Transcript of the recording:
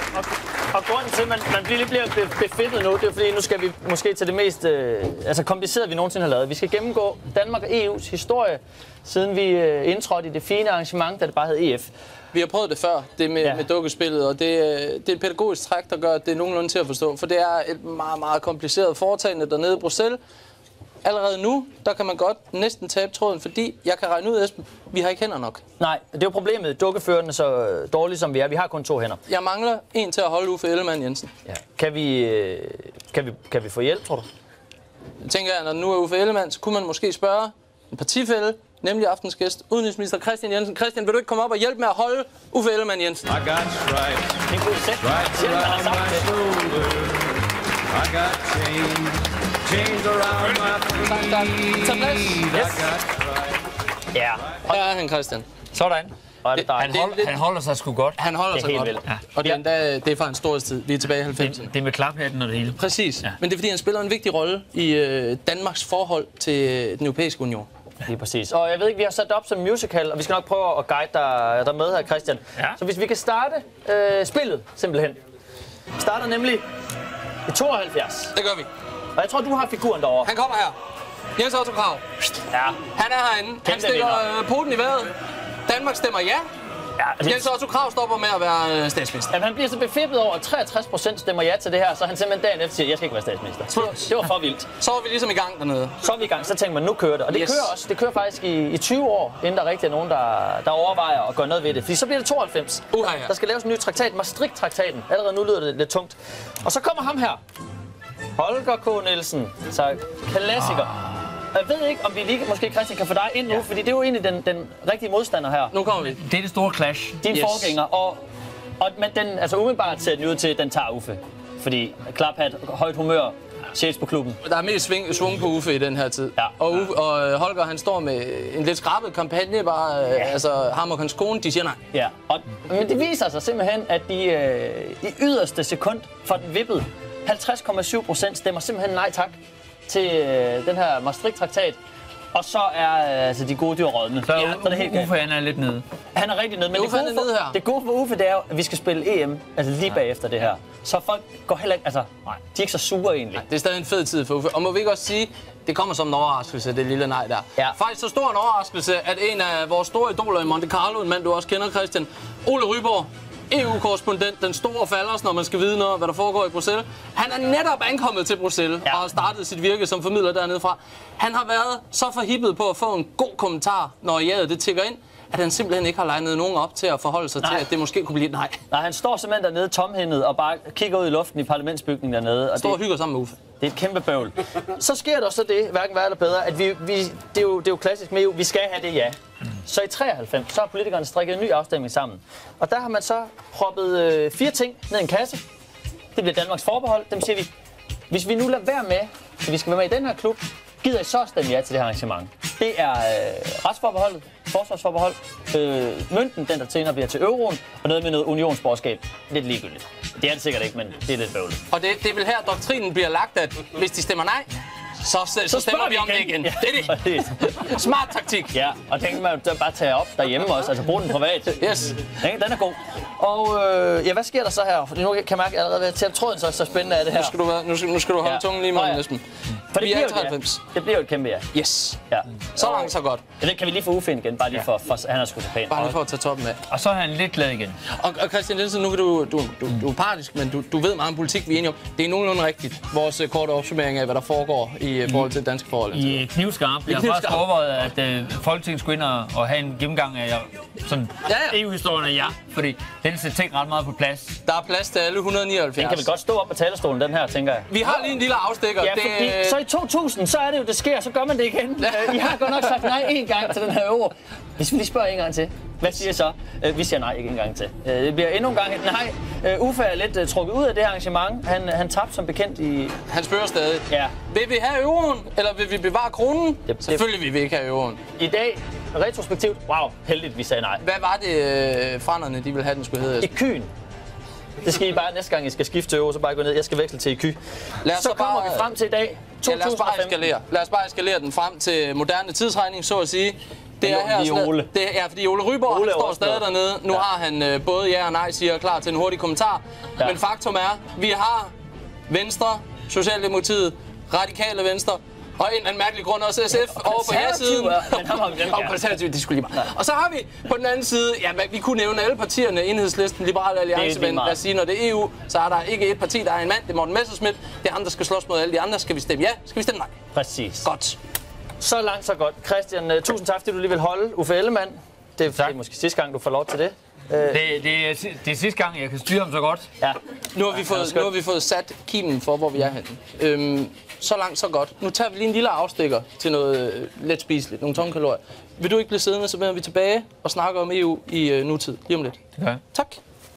Og grunden til, at man bliver befittet nu, det er fordi, nu skal vi måske til det mest komplicerede, vi nogensinde har lavet. Vi skal gennemgå Danmark og EU's historie, siden vi indtrådte i det fine arrangement, da det bare hed EF. Vi har prøvet det før, det med dukkespillet, og det er et pædagogisk træk, der gør, at det er nogenlunde til at forstå. For det er et meget, meget kompliceret foretagende dernede i Bruxelles. Allerede nu, der kan man godt næsten tabe tråden, fordi jeg kan regne ud, Esben, vi har ikke hænder nok. Nej, det er jo problemet. Dukkeførende så dårligt som vi er. Vi har kun 2 hænder. Jeg mangler en til at holde Uffe Ellemann Jensen. Ja. Kan vi få hjælp, tror du? Jeg tænker, at når nu er Uffe Ellemann, så kunne man måske spørge en partifælle, nemlig aftens gæst, udenrigsminister Kristian Jensen. Kristian, vil du ikke komme op og hjælpe med at holde Uffe Ellemann Jensen? I got stripes. Det er en god sæt. Around my shoulder. I got chains around my feet. I got stripes. Ja. Her er han, Kristian. Sådan. Han holder sig sgu godt. Han holder sig godt. Ja. Og det er fra en storhedstid. Vi er tilbage i 90'erne. Det er med klaphatten og det hele. Præcis. Ja. Men det er fordi, han spiller en vigtig rolle i Danmarks forhold til den europæiske union. Lige præcis. Og jeg ved ikke, vi har sat det op som musical, og vi skal nok prøve at guide dig med her, Christian. Ja. Så hvis vi kan starte spillet, simpelthen. Vi starter nemlig i 72. Det gør vi. Og jeg tror, du har figuren derovre. Han kommer her. Jens Otto Krag. Ja. Han er herinde. Han stikker poten i vejret. Danmark stemmer ja. Ja, Jens Otto Krag stopper med at være statsminister. Jamen, han bliver så befippet over, at 63% stemmer ja til det her, så han simpelthen dagen efter siger, jeg skal ikke være statsminister. Det var for vildt. Så er vi ligesom i gang dernede. Så er vi i gang, så tænker man, nu kører det. Og det kører også. Det kører faktisk i 20 år, inden der rigtig er nogen, der overvejer at gøre noget ved det. Fordi så bliver det 92. Ja. Der skal laves en ny traktat, Maastricht-traktaten. Allerede nu lyder det lidt tungt. Og så kommer ham her. Holger K. Nielsen. Så klassiker. Jeg ved ikke, om vi lige måske, Christian, kan få dig ind nu, fordi det er jo egentlig den rigtige modstander her. Nu kommer vi. Det er det store clash. Din forgænger. Men den, altså umiddelbart ser den ud til, at den tager Uffe. Fordi klaphat, højt humør, chefs på klubben. Der er mest svung på Uffe i den her tid. Ja. Og Holger, han står med en lidt skrabet kampagne, bare altså ham og hans kone, de siger nej. Ja, men det viser sig simpelthen, at de i yderste sekund for den vippede 50,7% stemmer simpelthen nej tak til den her Maastricht-traktat. Og så er de gode dyr rådne. Så er det helt Uffe, han er lidt nede. Han er rigtig nede, men det gode for Uffe, det er jo, at vi skal spille EM, altså lige bagefter det her. Så folk går heller ikke, de er ikke så sure egentlig. Nej, det er stadig en fed tid for Uffe. Og må vi ikke også sige, det kommer som en overraskelse, det lille nej der. Ja. Faktisk så stor en overraskelse, at en af vores store idoler i Monte Carlo, en mand du også kender, Christian, Ole Ryborg, EU-korrespondent, den store falders, når man skal vide noget, hvad der foregår i Bruxelles. Han er netop ankommet til Bruxelles og har startet sit virke som formidler dernede fra. Han har været så forhippet på at få en god kommentar, når jaget det tikker ind, at han simpelthen ikke har legnet nogen op til at forholde sig til, at det måske kunne blive et nej. Nej, han står simpelthen dernede tomhændet og bare kigger ud i luften i parlamentsbygningen dernede. Og står og hygger sammen med Uffe. Det er et kæmpe bøvl. Så sker der så det, hverken værre eller bedre, at det er jo klassisk med EU, vi skal have det ja. Så i 93, så har politikerne strikket en ny afstemning sammen. Og der har man så proppet 4 ting ned i en kasse. Det bliver Danmarks forbehold. Dem siger vi, hvis vi nu lader være med, at vi skal være med i den her klub, gider I så stemme ja til det her arrangement. Det er retsforbeholdet, forsvarsforbehold, mønten, den der senere bliver til euroen, og noget med noget unionsborgerskab. Lidt ligegyldigt. Det er det sikkert ikke, men det er lidt bøvlet. Og det er vel her, doktrinen bliver lagt, at hvis de stemmer nej, så stemmer vi om det igen. Ja, det er det. Smart taktik. Ja, og den kan man jo bare tage op derhjemme også, altså bruge den privat. Yes. Den er god. Og hvad sker der så her? For nu kan jeg mærke allerede, at tråden så spændende af det her. Nu skal du holde tungen lige i munden, Esben. For det vi bliver er 93. Det bliver jo et kæmpe ja. Yes. Ja. Så langt, så godt. Ja, det kan vi lige få Uffe ind igen, bare lige for han er sgu så pænt. Bare lige for at tage toppen af. Og så er han lidt glad igen. Og Christian Nielsen, nu kan du er partisk, men du ved meget om politik, vi er enige om. Det er nogenlunde rigtigt, vores korte opsummering af, hvad der foregår i forhold til danske forhold. I knivskarp. Jeg har faktisk overvejet, at Folketinget skulle ind og have en gennemgang af sådan EU-historien af jer, fordi den sætter ting ret meget på plads. Der er plads til alle 179. Den kan vel godt stå op på talerstolen, den her, tænker jeg. Vi har lige en lille afstikker. Ja, fordi så i 2000, så er det jo, det sker, så gør man det igen. I har godt nok sagt nej en gang til den her euro. Hvis vi lige spørger en gang til, hvad siger så? Vi siger nej ikke en gang til. Det bliver endnu en gang et nej. Uffe er lidt trukket ud af det her arrangement. Han tabte som bekendt i... Han spørger stadig. Ja. Vil vi have euroen, eller vil vi bevare kronen? Selvfølgelig vil vi ikke have euroen. I dag, retrospektivt, wow, heldigt vi sagde nej. Hvad var det, franderne, de ville have, den skulle hedde? ECU'en. Det skal I bare næste gang, I skal skifte til euro, så bare gå ned. Jeg skal veksle til ECU. Så kommer vi frem til i dag, 2005. Lad os bare eskalere den frem til moderne tidsregning, så at sige. Det er her Ole. det er fordi Ole Ryborg han står stadig dernede. Nu har han både ja og nej siger klar til en hurtig kommentar. Ja. Men faktum er, vi har Venstre, Socialdemokratiet, Radikale Venstre og en mærkelig grund også SF over på ja-siden. Og konservative, det skulle lige meget. Og så har vi på den anden side, ja, vi kunne nævne alle partierne, Enhedslisten, Liberale Alliance, men lad os sige, når det er EU, så er der ikke et parti, der er en mand, det er Morten Messerschmidt. Det er ham, der skal slås mod alle de andre. Skal vi stemme ja? Skal vi stemme nej? Præcis. Godt. Så langt, så godt. Christian, tusind tak, fordi du lige vil holde Uffe Ellemann. Det er måske sidste gang, du får lov til det. Det er sidste gang, jeg kan styre ham så godt. Ja. Nu har vi fået sat kimen for, hvor vi er henne. Så langt, så godt. Nu tager vi lige en lille afstikker til noget let spiseligt, nogle tomme kalorier. Vil du ikke blive siddende, så vender vi tilbage og snakker om EU i nutid lige om lidt. Okay. Tak.